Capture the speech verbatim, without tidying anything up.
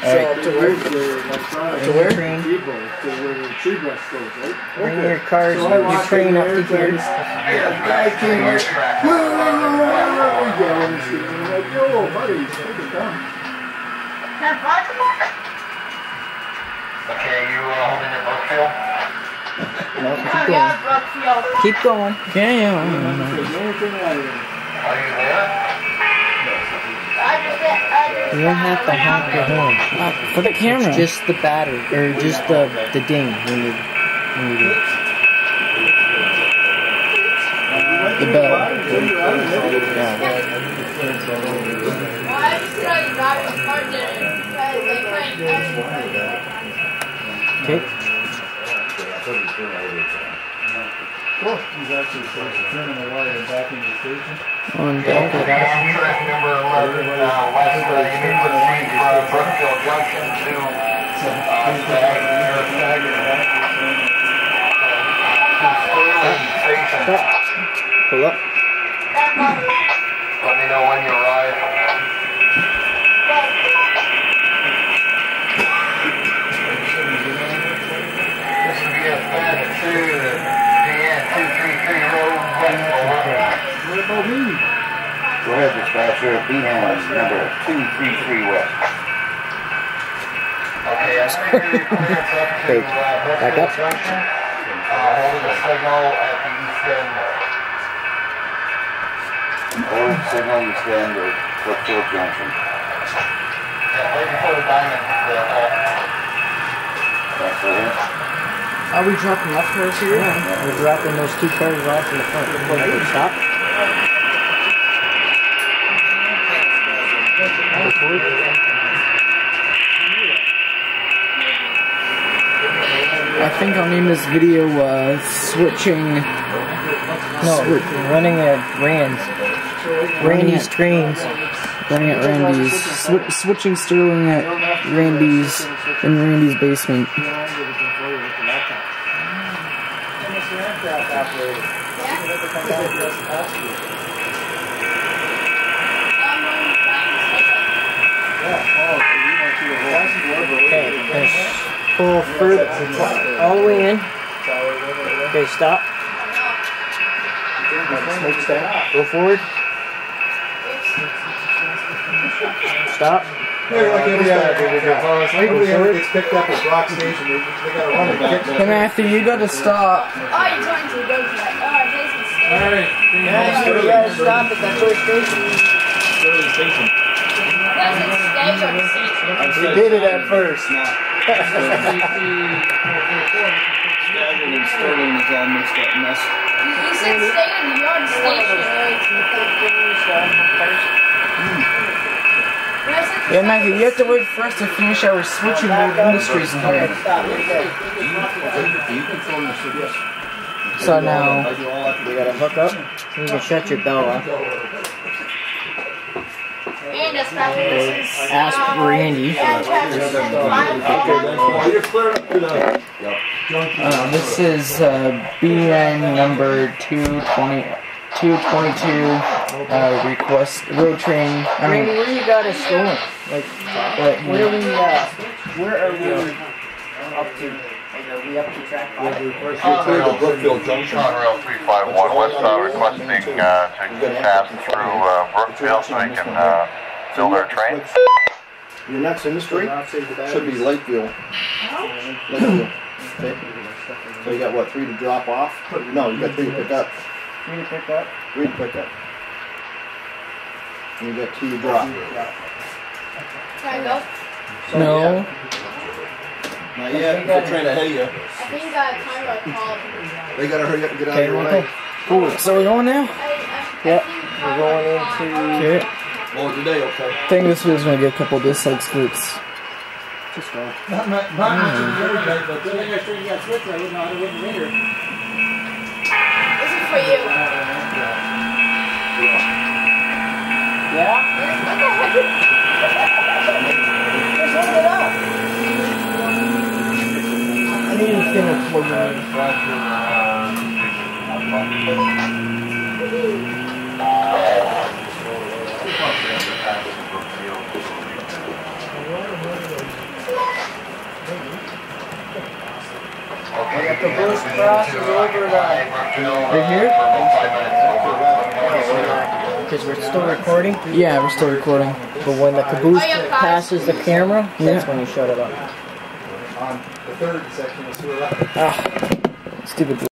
Right. Uh, to where? To where? Train. To where the tree brush goes, right? Bring okay. your cars, so your train up to here. Yeah, guy came here. Whoa, whoa, whoa, whoa, whoa, yelling and screaming. I'm like, yo, buddy, take it down. Okay, you uh, holding the Brookfield? No, keep going. Keep going. Yeah, yeah. Are you there? You don't have to honk your horn. Uh, for the camera. It's just the battery, or just the the ding when you when you do it. The bell. Yeah. Okay. Cool. He's actually supposed to turn the wire back in the station. On Yeah, track number eleven, uh, west, uh, you need to proceed from Brookfield Junction to, uh, Stearling Station. Pull up. Let me know when you arrive. This will be a fan to the D N two three three road west. Go ahead, dispatcher. B N number two three three west. Okay, I'm going to clearance up to Wait, uh, back Brookfield up. Junction. Uh, holding a signal at the east end. Hold signal you stand at Brookfield Junction. Yeah, right before the diamond. Uh, That's right. Are we dropping off cars here? Yeah. We're dropping those two cars off in the front before we stop. I think I'll name this video uh, switching. No, Switch. running at Rand's. Randy's trains. Running at Randy's. Sw switching Stearling at Randy's in Randy's basement. Okay, let's pull further, all the way in. Okay, stop. Go forward. Stop. It's picked up at Rock Station. They gotta run it back. Hey Matthew, you gotta stop. Oh, you're trying to go to that. Oh, Jason's still. Alright. Yeah, you gotta stop at that first station. Stearling Station. Doesn't stay on the station. We did it at first. Staggering and Stearling was all mixed up mess. You, you said stay in the yard station. Yeah, Matthew, you have to wait for us to finish our switching with industries in here. So now We gotta hook up. You can shut your bell off. And dispatcher, this is Ask um, Randy. yeah, traffic five. uh, this is uh, B N number two twenty, two twenty-two uh, request road train. I Randy, mean, where you got us going? Like, right where here. are we, uh, where are we up to? Like, are we up to track five? Conrail, Brookfield Junction. Conrail three five one west, uh, requesting uh, to pass through uh, Brookfield so they can uh, build our train. Your next industry should be Lakeville. Lakeville. Okay. So you got what, three to drop off? No, you got three to pick up. Three to pick up. Three to pick up. And you got two to drop. Can I go? So, No. yeah. Not yet. They're trying to hit you. I think uh, Conrad called. They gotta hurry up and get out Okay, of your we'll way. go. Cool. So we're going now? I, I, Yep. I think We're going Conrad into- Okay. Oh, today, okay. I think this video's gonna get a couple dislikes, folks. Just go. Not, not, not mm. the other guy, but the other guy straight got switched. I wouldn't know how to win later. This is for you. Yeah? What the heck? Just hold it up. I need to finish one more. The caboose crosses over the... Right here? Because we're still recording. Yeah, we're still recording. But when the caboose passes the camera, that's Yeah. when you shut it off. On the third section is to the left. Ah, stupid.